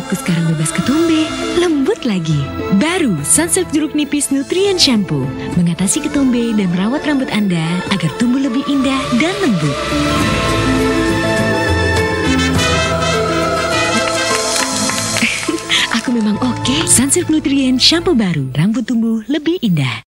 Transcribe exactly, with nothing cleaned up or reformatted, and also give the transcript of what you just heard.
Rambutku sekarang bebas ketombe, lembut lagi. Baru Sunsilk Jeruk Nipis Nutrient Shampoo mengatasi ketombe dan merawat rambut Anda agar tumbuh lebih indah dan lembut. Aku memang oke. Sunsilk Nutrient Shampoo baru, rambut tumbuh lebih indah.